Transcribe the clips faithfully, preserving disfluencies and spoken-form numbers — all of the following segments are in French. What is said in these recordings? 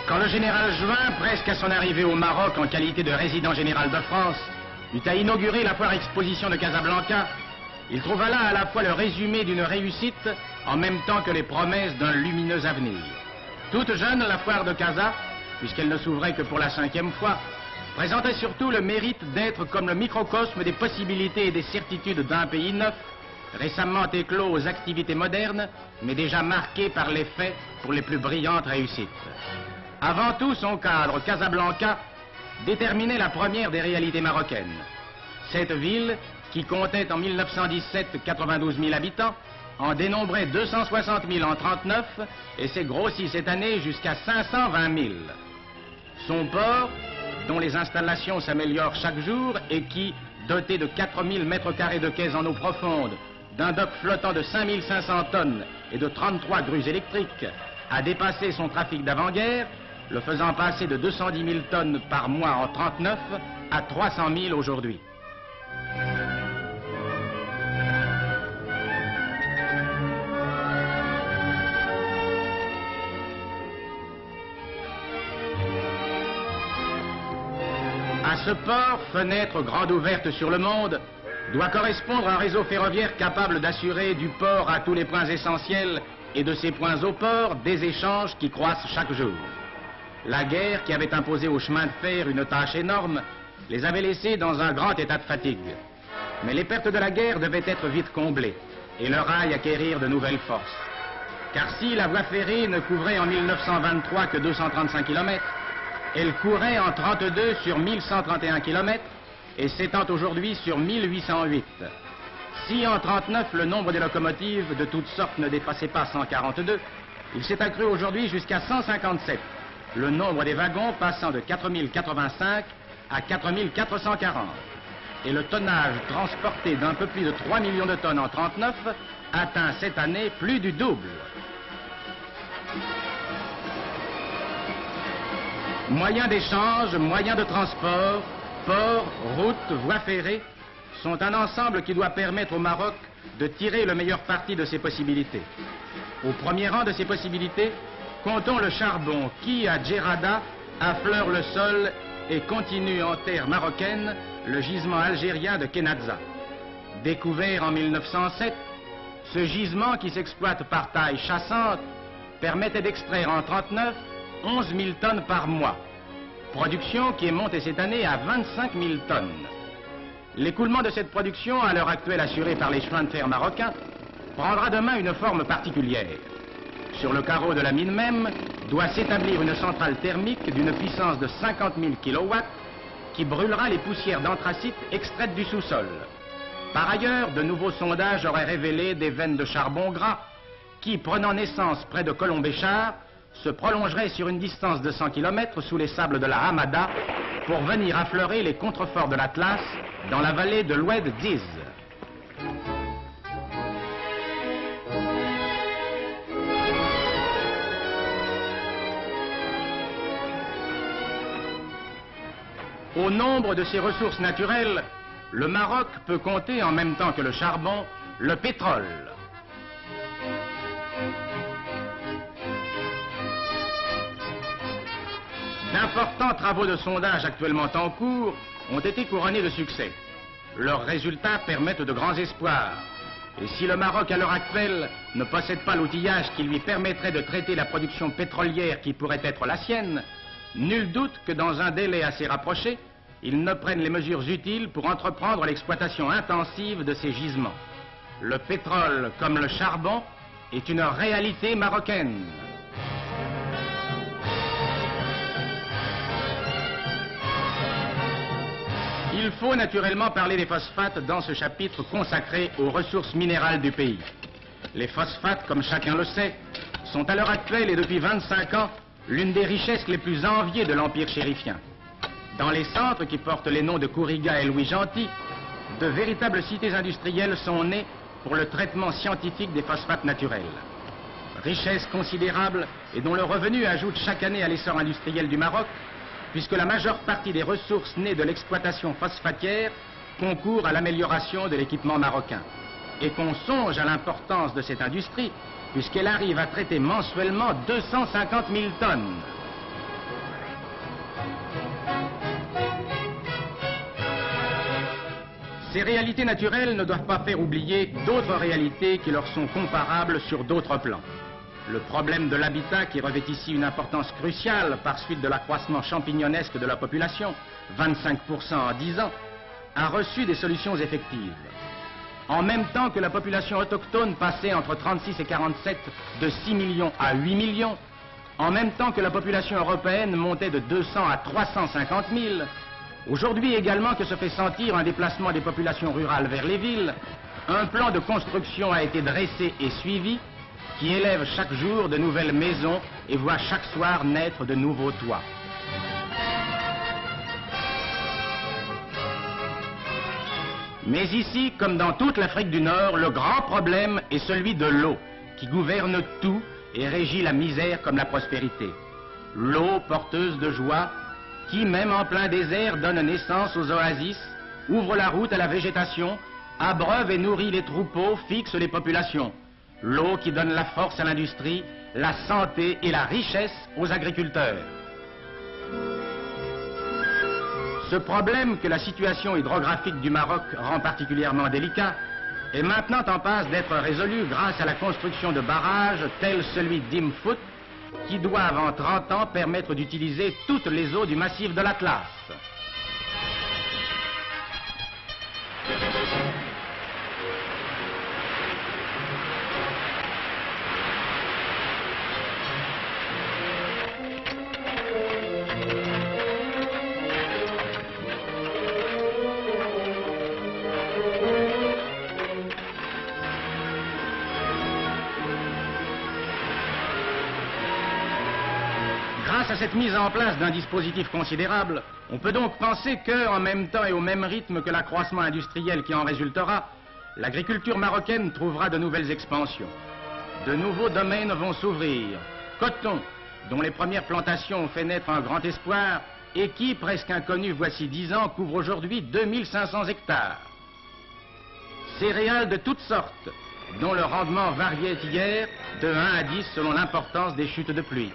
Quand le général Juin, presque à son arrivée au Maroc en qualité de résident général de France, eut à inaugurer la foire exposition de Casablanca, il trouva là à la fois le résumé d'une réussite en même temps que les promesses d'un lumineux avenir. Toute jeune, la foire de Casa, puisqu'elle ne s'ouvrait que pour la cinquième fois, présentait surtout le mérite d'être comme le microcosme des possibilités et des certitudes d'un pays neuf, récemment éclos aux activités modernes, mais déjà marqué par les faits pour les plus brillantes réussites. Avant tout, son cadre, Casablanca, déterminait la première des réalités marocaines. Cette ville, qui comptait en mille neuf cent dix-sept quatre-vingt-douze mille habitants, en dénombrait deux cent soixante mille en trente-neuf et s'est grossi cette année jusqu'à cinq cent vingt mille. Son port, dont les installations s'améliorent chaque jour et qui, doté de quatre mille mètres carrés de quais en eau profonde, d'un dock flottant de cinq mille cinq cents tonnes et de trente-trois grues électriques, a dépassé son trafic d'avant-guerre, le faisant passer de deux cent dix mille tonnes par mois en trente-neuf à trois cent mille aujourd'hui. À ce port, fenêtre grande ouverte sur le monde, doit correspondre un réseau ferroviaire capable d'assurer du port à tous les points essentiels et de ces points au port des échanges qui croissent chaque jour. La guerre, qui avait imposé au chemin de fer une tâche énorme, les avait laissés dans un grand état de fatigue. Mais les pertes de la guerre devaient être vite comblées et le rail acquérir de nouvelles forces. Car si la voie ferrée ne couvrait en mille neuf cent vingt-trois que deux cent trente-cinq kilomètres, elle courait en trente-deux sur mille cent trente et un kilomètres et s'étend aujourd'hui sur mille huit cent huit. Si en trente-neuf le nombre des locomotives de toutes sortes ne dépassait pas cent quarante-deux, il s'est accru aujourd'hui jusqu'à cent cinquante-sept, le nombre des wagons passant de quatre mille quatre-vingt-cinq à quatre mille quatre cent quarante. Et le tonnage transporté d'un peu plus de trois millions de tonnes en trente-neuf atteint cette année plus du double. Moyens d'échange, moyens de transport, ports, routes, voies ferrées sont un ensemble qui doit permettre au Maroc de tirer le meilleur parti de ses possibilités. Au premier rang de ces possibilités, comptons le charbon qui, à Djerada, affleure le sol et continue en terre marocaine le gisement algérien de Kenadza. Découvert en mille neuf cent sept, ce gisement qui s'exploite par taille chassante permettait d'extraire en trente-neuf onze mille tonnes par mois. Production qui est montée cette année à vingt-cinq mille tonnes. L'écoulement de cette production, à l'heure actuelle assurée par les chemins de fer marocains, prendra demain une forme particulière. Sur le carreau de la mine même, doit s'établir une centrale thermique d'une puissance de cinquante mille kilowatts qui brûlera les poussières d'anthracite extraites du sous-sol. Par ailleurs, de nouveaux sondages auraient révélé des veines de charbon gras qui, prenant naissance près de Colombéchar, se prolongeraient sur une distance de cent kilomètres sous les sables de la Hamada pour venir affleurer les contreforts de l'Atlas dans la vallée de l'Oued Diz. Au nombre de ses ressources naturelles, le Maroc peut compter en même temps que le charbon, le pétrole. D'importants travaux de sondage actuellement en cours ont été couronnés de succès. Leurs résultats permettent de grands espoirs. Et si le Maroc, à l'heure actuelle, ne possède pas l'outillage qui lui permettrait de traiter la production pétrolière qui pourrait être la sienne, nul doute que dans un délai assez rapproché, ils ne prennent les mesures utiles pour entreprendre l'exploitation intensive de ces gisements. Le pétrole, comme le charbon, est une réalité marocaine. Il faut naturellement parler des phosphates dans ce chapitre consacré aux ressources minérales du pays. Les phosphates, comme chacun le sait, sont à l'heure actuelle et depuis vingt-cinq ans l'une des richesses les plus enviées de l'Empire chérifien. Dans les centres qui portent les noms de Kouriga et Louis Gentil, de véritables cités industrielles sont nées pour le traitement scientifique des phosphates naturels. Richesse considérable et dont le revenu ajoute chaque année à l'essor industriel du Maroc, puisque la majeure partie des ressources nées de l'exploitation phosphatière concourt à l'amélioration de l'équipement marocain. Et qu'on songe à l'importance de cette industrie, puisqu'elle arrive à traiter mensuellement deux cent cinquante mille tonnes. Ces réalités naturelles ne doivent pas faire oublier d'autres réalités qui leur sont comparables sur d'autres plans. Le problème de l'habitat, qui revêt ici une importance cruciale par suite de l'accroissement champignonesque de la population, vingt-cinq pour cent en dix ans, a reçu des solutions effectives. En même temps que la population autochtone passait entre trente-six et quarante-sept de six millions à huit millions, en même temps que la population européenne montait de deux cents à trois cent cinquante mille, aujourd'hui également que se fait sentir un déplacement des populations rurales vers les villes, un plan de construction a été dressé et suivi qui élève chaque jour de nouvelles maisons et voit chaque soir naître de nouveaux toits. Mais ici, comme dans toute l'Afrique du Nord, le grand problème est celui de l'eau, qui gouverne tout et régit la misère comme la prospérité. L'eau porteuse de joie, qui, même en plein désert, donne naissance aux oasis, ouvre la route à la végétation, abreuve et nourrit les troupeaux, fixe les populations. L'eau qui donne la force à l'industrie, la santé et la richesse aux agriculteurs. Ce problème que la situation hydrographique du Maroc rend particulièrement délicat est maintenant en passe d'être résolu grâce à la construction de barrages tels celui d'Imfout qui doivent en trente ans permettre d'utiliser toutes les eaux du massif de l'Atlas. Grâce à cette mise en place d'un dispositif considérable, on peut donc penser que, en même temps et au même rythme que l'accroissement industriel qui en résultera, l'agriculture marocaine trouvera de nouvelles expansions. De nouveaux domaines vont s'ouvrir. Coton, dont les premières plantations ont fait naître un grand espoir, et qui, presque inconnu voici dix ans, couvre aujourd'hui deux mille cinq cents hectares. Céréales de toutes sortes, dont le rendement variait hier de un à dix selon l'importance des chutes de pluie.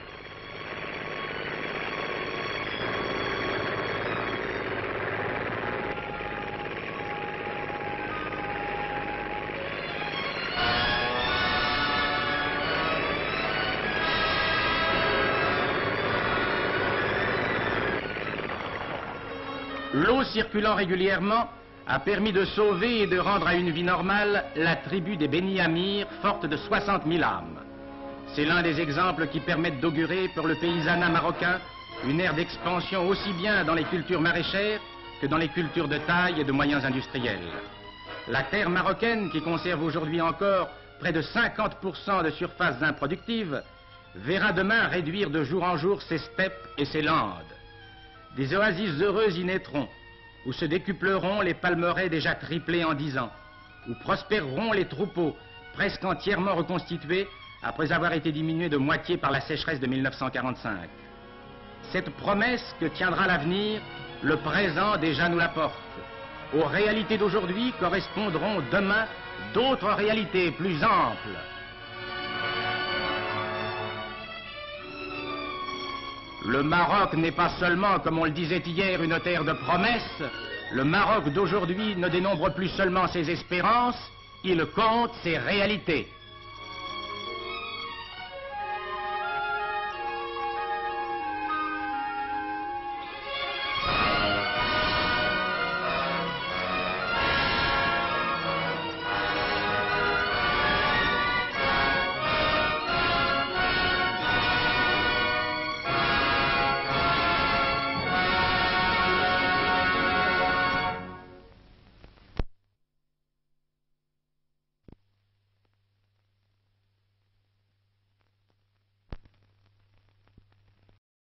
L'eau circulant régulièrement a permis de sauver et de rendre à une vie normale la tribu des Beni Amir, forte de soixante mille âmes. C'est l'un des exemples qui permettent d'augurer pour le paysanat marocain une ère d'expansion aussi bien dans les cultures maraîchères que dans les cultures de taille et de moyens industriels. La terre marocaine, qui conserve aujourd'hui encore près de cinquante pour cent de surfaces improductives, verra demain réduire de jour en jour ses steppes et ses landes. Des oasis heureuses y naîtront, où se décupleront les palmeraies déjà triplées en dix ans, où prospéreront les troupeaux, presque entièrement reconstitués, après avoir été diminués de moitié par la sécheresse de mille neuf cent quarante-cinq. Cette promesse que tiendra l'avenir, le présent déjà nous l'apporte. Aux réalités d'aujourd'hui correspondront demain d'autres réalités plus amples. Le Maroc n'est pas seulement, comme on le disait hier, une terre de promesses. Le Maroc d'aujourd'hui ne dénombre plus seulement ses espérances, il compte ses réalités.